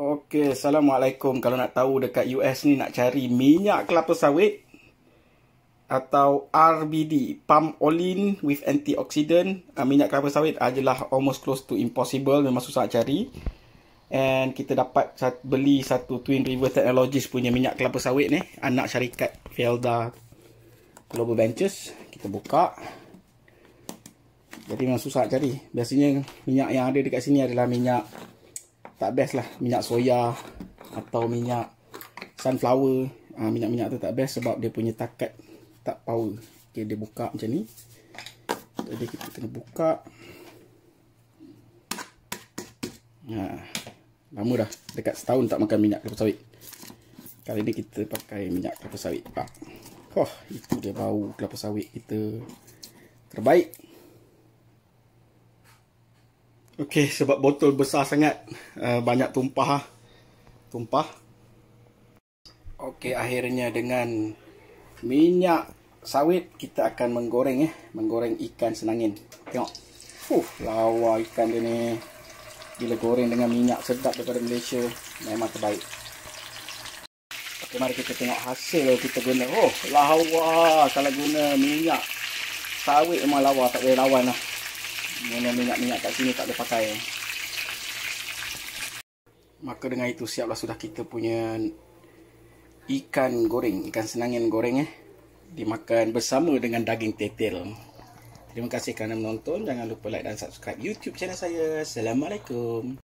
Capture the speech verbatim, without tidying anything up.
Okey, Assalamualaikum. Kalau nak tahu dekat U S ni nak cari minyak kelapa sawit atau R B D, palm oil with antioxidant, uh, minyak kelapa sawit adalah almost close to impossible, memang susah cari. And kita dapat beli satu Twin River Technologies punya minyak kelapa sawit ni, anak syarikat Felda Global Ventures. Kita buka. Jadi memang susah cari. Biasanya minyak yang ada dekat sini adalah minyak tak best lah, minyak soya atau minyak sunflower. ha, Minyak-minyak tu tak best sebab dia punya takat tak power. Okay, dia buka macam ni. Jadi kita kena buka. ha, Lama dah, dekat setahun tak makan minyak kelapa sawit. Kali ni kita pakai minyak kelapa sawit. ha. Oh, itu dia bau kelapa sawit kita terbaik. Okey, sebab botol besar sangat, uh, banyak tumpah tumpah. Okey, akhirnya dengan minyak sawit kita akan menggoreng eh, menggoreng ikan senangin. Tengok. Fuh, lawa ikan dia ni. Bila goreng dengan minyak sedap daripada Malaysia, memang terbaik. Okey, mari kita tengok hasil kita guna. Oh, lawa. Kalau guna minyak sawit memang lawa, tak boleh lawan lah. Mana minyak-minyak kat sini tak ada pakai. Maka dengan itu siaplah sudah kita punya ikan goreng, ikan senangin goreng eh, dimakan bersama dengan daging tetel. Terima kasih kerana menonton. Jangan lupa like dan subscribe YouTube channel saya. Assalamualaikum.